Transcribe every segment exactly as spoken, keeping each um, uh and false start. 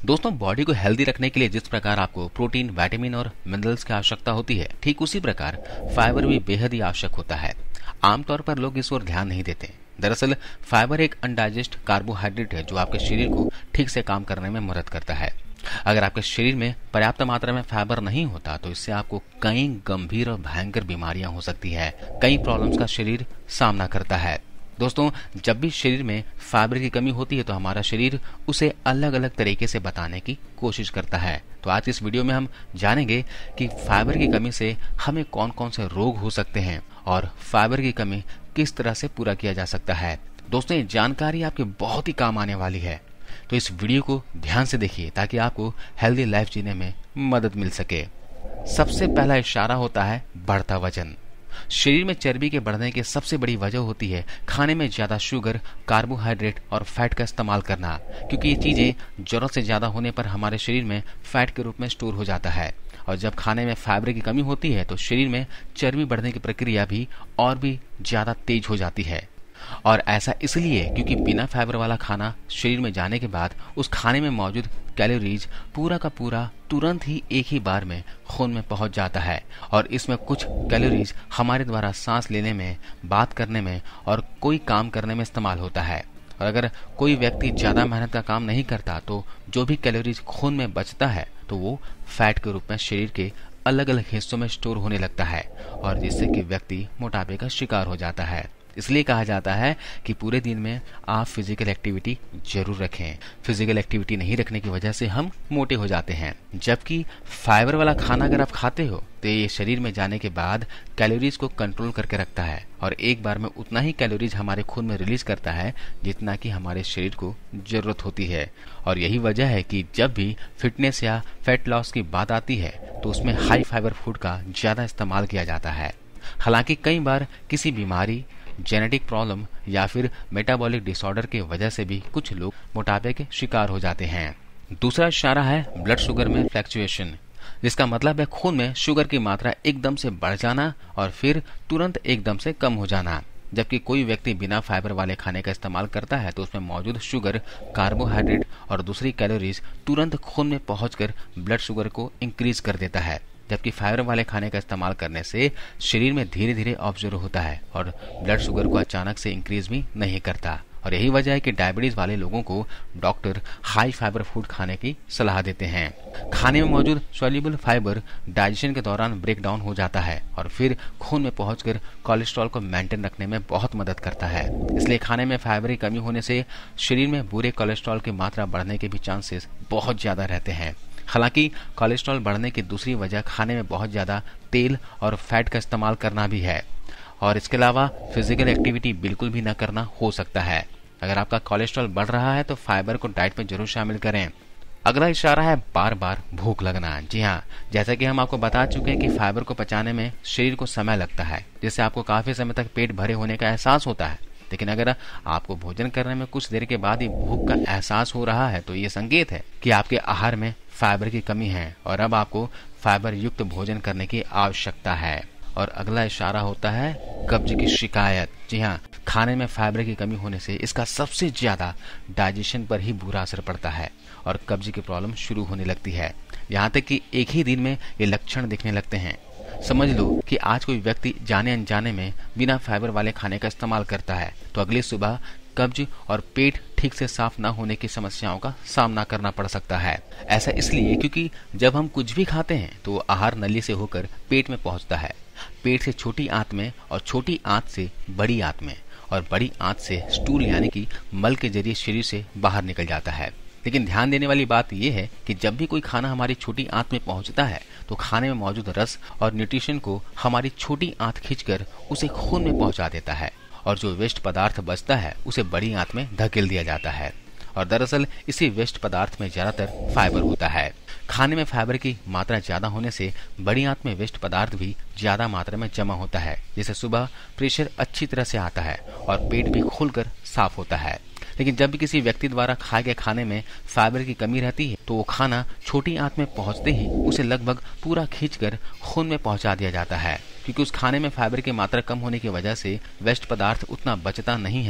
दोस्तों, बॉडी को हेल्दी रखने के लिए जिस प्रकार आपको प्रोटीन, विटामिन और मिनरल्स की आवश्यकता होती है, ठीक उसी प्रकार फाइबर भी बेहद ही आवश्यक होता है। आमतौर पर लोग इस ओर ध्यान नहीं देते। दरअसल फाइबर एक अनडाइजेस्ट कार्बोहाइड्रेट है जो आपके शरीर को ठीक से काम करने में मदद करता है। अगर आपके शरीर में पर्याप्त मात्रा में फाइबर नहीं होता तो इससे आपको कई गंभीर और भयंकर बीमारियां हो सकती है, कई प्रॉब्लम्स का शरीर सामना करता है। दोस्तों, जब भी शरीर में फाइबर की कमी होती है तो हमारा शरीर उसे अलग अलग तरीके से बताने की कोशिश करता है। तो आज इस वीडियो में हम जानेंगे कि फाइबर की कमी से हमें कौन कौन से रोग हो सकते हैं और फाइबर की कमी किस तरह से पूरा किया जा सकता है। दोस्तों, ये जानकारी आपके बहुत ही काम आने वाली है, तो इस वीडियो को ध्यान से देखिए ताकि आपको हेल्दी लाइफ जीने में मदद मिल सके। सबसे पहला इशारा होता है बढ़ता वजन। शरीर में चर्बी के बढ़ने की सबसे बड़ी वजह होती है खाने में ज्यादा शुगर, कार्बोहाइड्रेट और फैट का इस्तेमाल करना, क्योंकि ये चीजें जरूरत से ज्यादा होने पर हमारे शरीर में फैट के रूप में स्टोर हो जाता है। और जब खाने में फाइबर की कमी होती है तो शरीर में चर्बी बढ़ने की प्रक्रिया भी और भी ज्यादा तेज हो जाती है। और ऐसा इसलिए क्योंकि बिना फाइबर वाला खाना शरीर में जाने के बाद उस खाने में मौजूद कैलोरीज पूरा का पूरा तुरंत ही एक ही बार में खून में पहुंच जाता है और इसमें कुछ कैलोरीज हमारे द्वारा सांस लेने में, बात करने में और कोई काम करने में इस्तेमाल होता है। और अगर कोई व्यक्ति ज्यादा मेहनत का काम नहीं करता तो जो भी कैलोरीज खून में बचता है तो वो फैट के रूप में शरीर के अलग अलग हिस्सों में स्टोर होने लगता है और जिससे कि व्यक्ति मोटापे का शिकार हो जाता है। इसलिए कहा जाता है कि पूरे दिन में आप फिजिकल एक्टिविटी जरूर रखें। फिजिकल एक्टिविटी नहीं रखने की वजह से हम मोटे हो जाते हैं, जबकि फाइबर वाला खाना अगर आप खाते हो तो ये शरीर में जाने के बाद कैलोरीज को कंट्रोल करके रखता है और एक बार में उतना ही कैलोरीज हमारे खून में रिलीज करता है जितना कि हमारे शरीर को जरूरत होती है। और यही वजह है कि जब भी फिटनेस या फैट लॉस की बात आती है तो उसमें हाई फाइबर फूड का ज्यादा इस्तेमाल किया जाता है। हालांकि कई बार किसी बीमारी, जेनेटिक प्रॉब्लम या फिर मेटाबॉलिक डिसऑर्डर की वजह से भी कुछ लोग मोटापे के शिकार हो जाते हैं। दूसरा इशारा है ब्लड शुगर में फ्लक्चुएशन, जिसका मतलब है खून में शुगर की मात्रा एकदम से बढ़ जाना और फिर तुरंत एकदम से कम हो जाना। जबकि कोई व्यक्ति बिना फाइबर वाले खाने का इस्तेमाल करता है तो उसमें मौजूद शुगर, कार्बोहाइड्रेट और दूसरी कैलोरीज तुरंत खून में पहुंचकर ब्लड शुगर को इंक्रीज कर देता है। जबकि फाइबर वाले खाने का इस्तेमाल करने से शरीर में धीरे धीरे ऑब्जर्व होता है और ब्लड शुगर को अचानक से इंक्रीज भी नहीं करता। और यही वजह है कि डायबिटीज वाले लोगों को डॉक्टर हाई फाइबर फूड खाने की सलाह देते हैं। खाने में मौजूद सॉल्युबल फाइबर डाइजेशन के दौरान ब्रेक डाउन हो जाता है और फिर खून में पहुंचकर कोलेस्ट्रॉल को मेंटेन रखने में बहुत मदद करता है। इसलिए खाने में फाइबर की कमी होने से शरीर में बुरे कोलेस्ट्रॉल की मात्रा बढ़ने के भी चांसेस बहुत ज्यादा रहते हैं। हालांकि कोलेस्ट्रॉल बढ़ने की दूसरी वजह खाने में बहुत ज्यादा तेल और फैट का इस्तेमाल करना भी है और इसके अलावा फिजिकल एक्टिविटी बिल्कुल भी न करना हो सकता है। अगर आपका कोलेस्ट्रॉल बढ़ रहा है तो फाइबर को डाइट में जरूर शामिल करें। अगला इशारा है बार बार भूख लगना। जी हाँ, जैसा कि हम आपको बता चुके हैं कि फाइबर को पचाने में शरीर को समय लगता है, जिससे आपको काफी समय तक पेट भरे होने का एहसास होता है। लेकिन अगर आपको भोजन करने में कुछ देर के बाद ही भूख का एहसास हो रहा है तो ये संकेत है कि आपके आहार में फाइबर की कमी है और अब आपको फाइबर युक्त भोजन करने की आवश्यकता है। और अगला इशारा होता है कब्ज की शिकायत। जी हाँ, खाने में फाइबर की कमी होने से इसका सबसे ज्यादा डाइजेशन पर ही बुरा असर पड़ता है और कब्ज की प्रॉब्लम शुरू होने लगती है। यहाँ तक कि एक ही दिन में ये लक्षण दिखने लगते हैं। समझ लो कि आज कोई व्यक्ति जाने अनजाने में बिना फाइबर वाले खाने का इस्तेमाल करता है तो अगली सुबह कब्ज और पेट ठीक से साफ न होने की समस्याओं का सामना करना पड़ सकता है। ऐसा इसलिए क्योंकि जब हम कुछ भी खाते हैं तो वो आहार नली से होकर पेट में पहुंचता है, पेट से छोटी आंत में और छोटी आंत से बड़ी आंत में और बड़ी आंत से स्टूल यानी कि मल के जरिए शरीर से बाहर निकल जाता है। लेकिन ध्यान देने वाली बात यह है कि जब भी कोई खाना हमारी छोटी आंत में पहुंचता है तो खाने में मौजूद रस और न्यूट्रिशन को हमारी छोटी आंत खींचकर उसे खून में पहुंचा देता है और जो वेस्ट पदार्थ बचता है उसे बड़ी आंत में धकेल दिया जाता है। और दरअसल इसी वेस्ट पदार्थ में ज्यादातर फाइबर होता है। खाने में फाइबर की मात्रा ज्यादा होने से बड़ी आंत में वेस्ट पदार्थ भी ज्यादा मात्रा में जमा होता है, जिससे सुबह प्रेशर अच्छी तरह से आता है और पेट भी खुलकर साफ होता है। लेकिन जब भी किसी व्यक्ति द्वारा खाए गए खाने में फाइबर की कमी रहती है तो वो खाना छोटी आंत में पहुंचते ही उसे लगभग पूरा खींचकर खून में पहुंचा दिया जाता है, क्योंकि उस खाने में फाइबर की मात्रा कम होने की वजह से वेस्ट पदार्थ उतना बचता नहीं है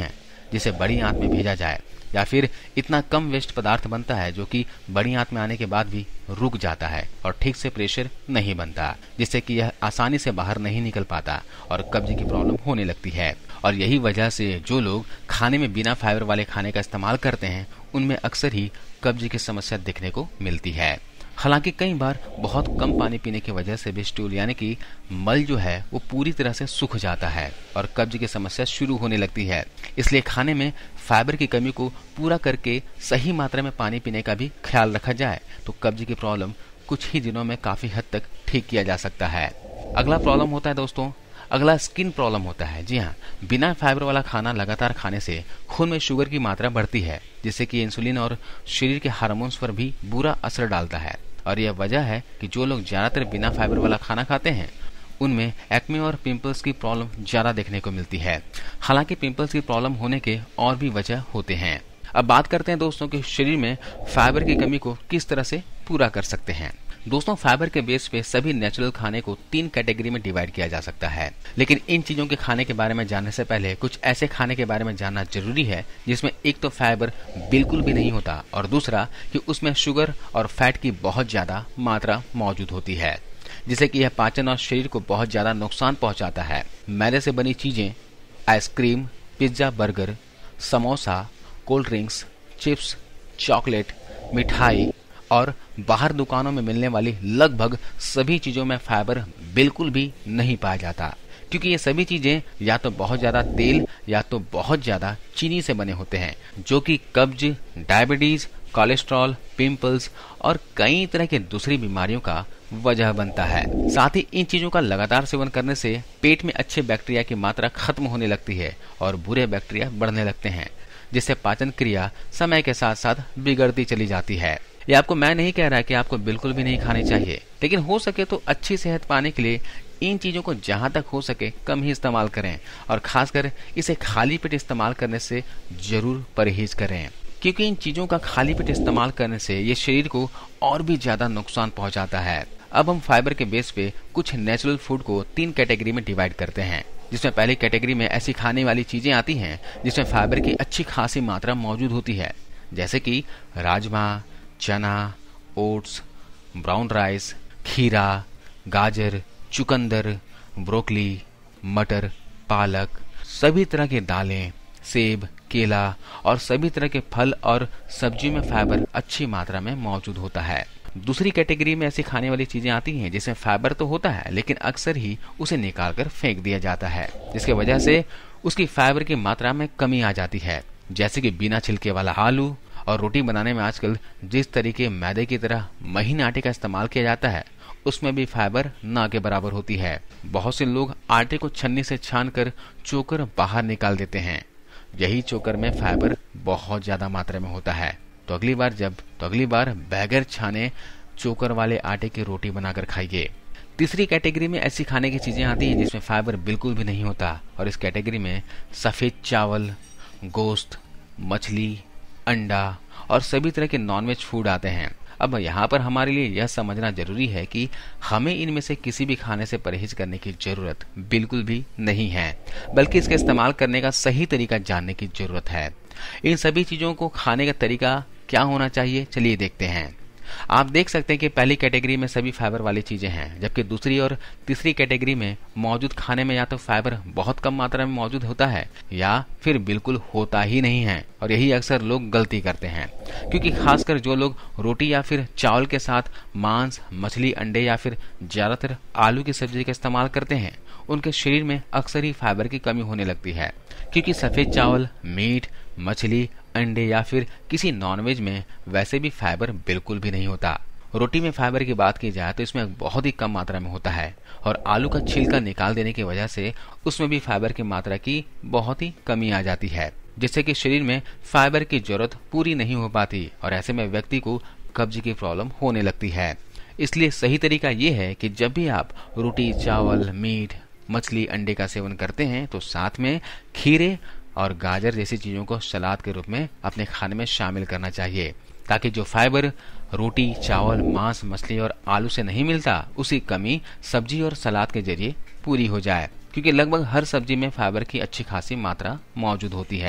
जिसे बड़ी आंत में भेजा जाए, या फिर इतना कम वेस्ट पदार्थ बनता है जो कि बड़ी आंत में आने के बाद भी रुक जाता है और ठीक से प्रेशर नहीं बनता, जिससे कि यह आसानी से बाहर नहीं निकल पाता और कब्ज की प्रॉब्लम होने लगती है। और यही वजह से जो लोग खाने में बिना फाइबर वाले खाने का इस्तेमाल करते हैं उनमें अक्सर ही कब्ज की समस्या दिखने को मिलती है। हालांकि कई बार बहुत कम पानी पीने की वजह से भी स्टूल यानी कि मल जो है वो पूरी तरह से सूख जाता है और कब्ज की समस्या शुरू होने लगती है। इसलिए खाने में फाइबर की कमी को पूरा करके सही मात्रा में पानी पीने का भी ख्याल रखा जाए तो कब्ज की प्रॉब्लम कुछ ही दिनों में काफी हद तक ठीक किया जा सकता है। अगला प्रॉब्लम होता है दोस्तों, अगला स्किन प्रॉब्लम होता है। जी हाँ, बिना फाइबर वाला खाना लगातार खाने से खून में शुगर की मात्रा बढ़ती है, जिससे कि इंसुलिन और शरीर के हार्मोन्स पर भी बुरा असर डालता है। और यह वजह है कि जो लोग ज्यादातर बिना फाइबर वाला खाना खाते हैं उनमें एक्ने और पिंपल्स की प्रॉब्लम ज्यादा देखने को मिलती है। हालांकि पिंपल्स की प्रॉब्लम होने के और भी वजह होते हैं। अब बात करते हैं दोस्तों कि शरीर में फाइबर की कमी को किस तरह से पूरा कर सकते हैं। दोस्तों, फाइबर के बेस पे सभी नेचुरल खाने को तीन कैटेगरी में डिवाइड किया जा सकता है, लेकिन इन चीजों के खाने के बारे में जानने से पहले कुछ ऐसे खाने के बारे में जानना जरूरी है जिसमें एक तो फाइबर बिल्कुल भी नहीं होता और दूसरा कि उसमें शुगर और फैट की बहुत ज्यादा मात्रा मौजूद होती है, जिससे कि यह पाचन और शरीर को बहुत ज्यादा नुकसान पहुंचाता है। मैदे से बनी चीजें, ice cream, pizza, burger, samosa, cold drinks, chips, chocolate, मिठाई और बाहर दुकानों में मिलने वाली लगभग सभी चीजों में फाइबर बिल्कुल भी नहीं पाया जाता, क्योंकि ये सभी चीजें या तो बहुत ज्यादा तेल या तो बहुत ज्यादा चीनी से बने होते हैं, जो कि कब्ज, डायबिटीज, कोलेस्ट्रॉल, पिंपल्स और कई तरह की दूसरी बीमारियों का वजह बनता है। साथ ही इन चीजों का लगातार सेवन करने से पेट में अच्छे बैक्टीरिया की मात्रा खत्म होने लगती है और बुरे बैक्टीरिया बढ़ने लगते हैं, जिससे पाचन क्रिया समय के साथ साथ बिगड़ती चली जाती है। ये आपको मैं नहीं कह रहा कि आपको बिल्कुल भी नहीं खानी चाहिए, लेकिन हो सके तो अच्छी सेहत पाने के लिए इन चीजों को जहां तक हो सके कम ही इस्तेमाल करें और खासकर इसे खाली पेट इस्तेमाल करने से जरूर परहेज करें, क्योंकि इन चीजों का खाली पेट इस्तेमाल करने से ये शरीर को और भी ज्यादा नुकसान पहुंचाता है। अब हम फाइबर के बेस पे कुछ नेचुरल फूड को तीन कैटेगरी में डिवाइड करते हैं, जिसमें पहली कैटेगरी में ऐसी खाने वाली चीजें आती हैं जिसमें फाइबर की अच्छी खासी मात्रा मौजूद होती है, जैसे कि राजमा, चना, ओट्स, ब्राउन राइस, खीरा, गाजर, चुकंदर, ब्रोकली, मटर, पालक, सभी तरह की दालें, सेब, केला और सभी तरह के फल और सब्जी में फाइबर अच्छी मात्रा में मौजूद होता है। दूसरी कैटेगरी में ऐसी खाने वाली चीजें आती हैं जिसमें फाइबर तो होता है लेकिन अक्सर ही उसे निकालकर फेंक दिया जाता है, जिसके वजह से उसकी फाइबर की मात्रा में कमी आ जाती है, जैसे कि बिना छिलके वाला आलू और रोटी बनाने में आजकल जिस तरीके मैदे की तरह महीन आटे का इस्तेमाल किया जाता है उसमें भी फाइबर ना के बराबर होती है। बहुत से लोग आटे को छन्नी से छानकर चोकर बाहर निकाल देते हैं, यही चोकर में फाइबर बहुत ज्यादा मात्रा में होता है। तो अगली बार जब तो अगली बार बगैर छाने चोकर वाले आटे की रोटी बनाकर खाइए। तीसरी कैटेगरी में ऐसी खाने की चीजें आती हैं जिसमें फाइबर बिल्कुल भी नहीं होता और इस कैटेगरी में सफेद चावल, गोश्त, मछली, अंडा और सभी तरह के नॉनवेज फूड आते हैं। अब यहाँ पर हमारे लिए यह समझना जरूरी है कि हमें इनमें से किसी भी खाने से परहेज करने की जरूरत बिल्कुल भी नहीं है, बल्कि इसके इस्तेमाल करने का सही तरीका जानने की जरूरत है। इन सभी चीजों को खाने का तरीका क्या होना चाहिए, चलिए देखते हैं। आप देख सकते हैं कि पहली कैटेगरी में सभी फाइबर वाली चीजें हैं, जबकि दूसरी और तीसरी कैटेगरी में मौजूद खाने में या तो फाइबर बहुत कम मात्रा में मौजूद होता है या फिर बिल्कुल होता ही नहीं है। और यही अक्सर लोग गलती करते हैं, क्योंकि खासकर जो लोग रोटी या फिर चावल के साथ मांस, मछली, अंडे या फिर ज्यादातर आलू की सब्जी का इस्तेमाल करते हैं उनके शरीर में अक्सर ही फाइबर की कमी होने लगती है, क्योंकि सफेद चावल, मीट, मछली, अंडे या फिर किसी नॉनवेज में वैसे भी फाइबर बिल्कुल भी नहीं होता। रोटी में फाइबर की बात की जाए तो इसमें बहुत ही कम मात्रा में होता है और आलू का छिलका निकाल देने की वजह से उसमें भी फाइबर की मात्रा की बहुत ही कमी आ जाती है, जिससे कि शरीर में फाइबर की जरूरत पूरी नहीं हो पाती और ऐसे में व्यक्ति को कब्ज की प्रॉब्लम होने लगती है। इसलिए सही तरीका ये है कि जब भी आप रोटी, चावल, मीट, मछली, अंडे का सेवन करते हैं तो साथ में खीरे और गाजर जैसी चीजों को सलाद के रूप में अपने खाने में शामिल करना चाहिए, ताकि जो फाइबर रोटी, चावल, मांस, मछली और आलू से नहीं मिलता उसी कमी सब्जी और सलाद के जरिए पूरी हो जाए, क्योंकि लगभग हर सब्जी में फाइबर की अच्छी खासी मात्रा मौजूद होती है।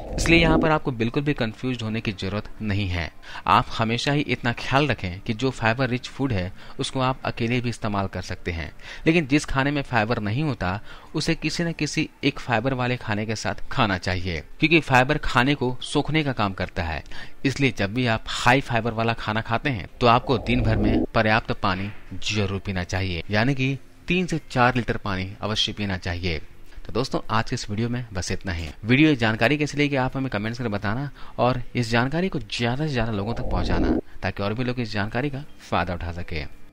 इसलिए यहाँ पर आपको बिल्कुल भी कंफ्यूज होने की जरूरत नहीं है। आप हमेशा ही इतना ख्याल रखें कि जो फाइबर रिच फूड है उसको आप अकेले भी इस्तेमाल कर सकते हैं, लेकिन जिस खाने में फाइबर नहीं होता उसे किसी न किसी एक फाइबर वाले खाने के साथ खाना चाहिए, क्योंकि फाइबर खाने को सोखने का काम करता है। इसलिए जब भी आप हाई फाइबर वाला खाना खाते हैं तो आपको दिन भर में पर्याप्त पानी जरूर पीना चाहिए, यानी कि तीन से चार लीटर पानी अवश्य पीना चाहिए। तो दोस्तों आज के इस वीडियो में बस इतना ही। वीडियो ये जानकारी कैसी लगी आप हमें कमेंट्स करके बताना और इस जानकारी को ज्यादा से ज्यादा लोगों तक पहुंचाना, ताकि और भी लोग इस जानकारी का फायदा उठा सके।